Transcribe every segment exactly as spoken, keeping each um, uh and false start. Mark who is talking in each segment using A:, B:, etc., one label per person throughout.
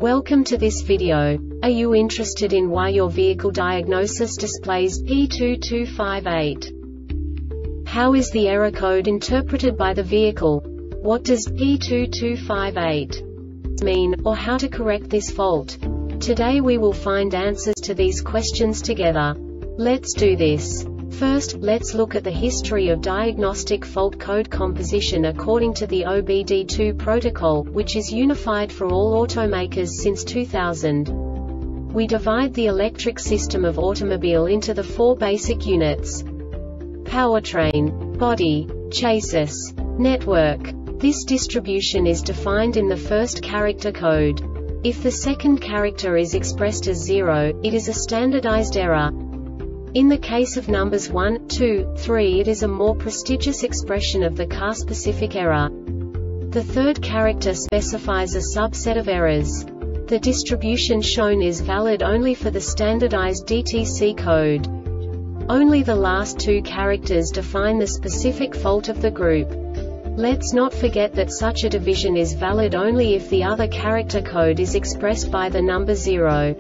A: Welcome to this video. Are you interested in why your vehicle diagnosis displays P two two five eight? How is the error code interpreted by the vehicle? What does P two two five eight mean, or how to correct this fault? Today we will find answers to these questions together. Let's do this. First, let's look at the history of diagnostic fault code composition according to the O B D two protocol, which is unified for all automakers since two thousand. We divide the electric system of automobile into the four basic units: powertrain, body, chassis, network. This distribution is defined in the first character code. If the second character is expressed as zero, it is a standardized error. In the case of numbers one, two, three, it is a more prestigious expression of the car-specific error. The third character specifies a subset of errors. The distribution shown is valid only for the standardized D T C code. Only the last two characters define the specific fault of the group. Let's not forget that such a division is valid only if the other character code is expressed by the number zero.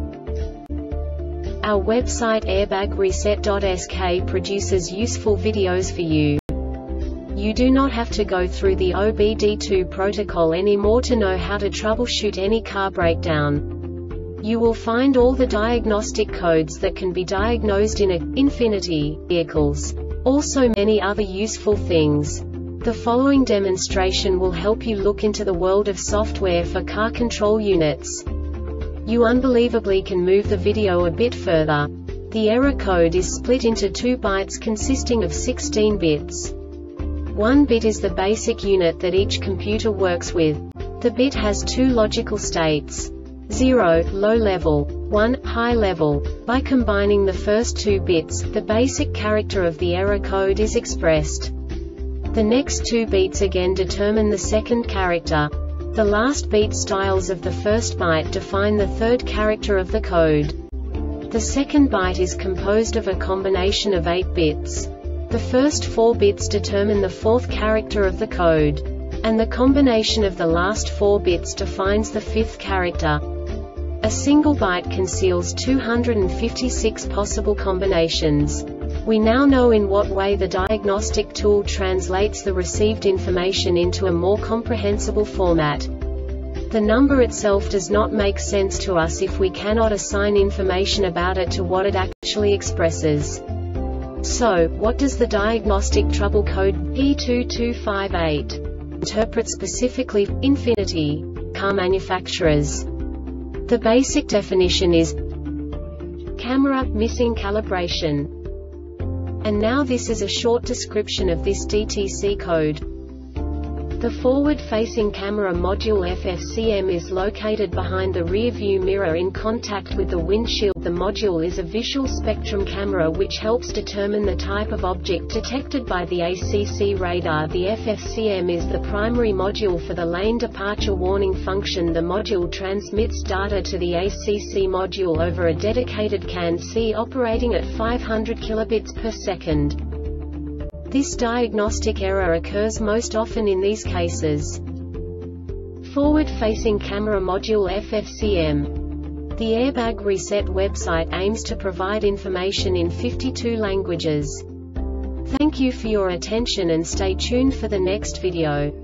A: Our website airbag reset dot S K produces useful videos for you. You do not have to go through the O B D two protocol anymore to know how to troubleshoot any car breakdown. You will find all the diagnostic codes that can be diagnosed in a Infiniti vehicles. Also many other useful things. The following demonstration will help you look into the world of software for car control units. You unbelievably can move the video a bit further. The error code is split into two bytes consisting of sixteen bits. One bit is the basic unit that each computer works with. The bit has two logical states: zero, low level, one, high level. By combining the first two bits, the basic character of the error code is expressed. The next two bits again determine the second character. The last beat styles of the first byte define the third character of the code. The second byte is composed of a combination of eight bits. The first four bits determine the fourth character of the code. And the combination of the last four bits defines the fifth character. A single byte conceals two hundred fifty-six possible combinations. We now know in what way the diagnostic tool translates the received information into a more comprehensible format. The number itself does not make sense to us if we cannot assign information about it to what it actually expresses. So, what does the diagnostic trouble code P two two five eight interpret specifically for Infiniti car manufacturers? The basic definition is camera missing calibration. And now this is a short description of this D T C code. The forward-facing camera module F F C M is located behind the rear-view mirror in contact with the windshield. The module is a visual spectrum camera which helps determine the type of object detected by the A C C radar. The F F C M is the primary module for the lane departure warning function. The module transmits data to the A C C module over a dedicated C A N C operating at five hundred kilobits per second. This diagnostic error occurs most often in these cases: forward-facing camera module F F C M. The Airbag Reset website aims to provide information in fifty-two languages. Thank you for your attention and stay tuned for the next video.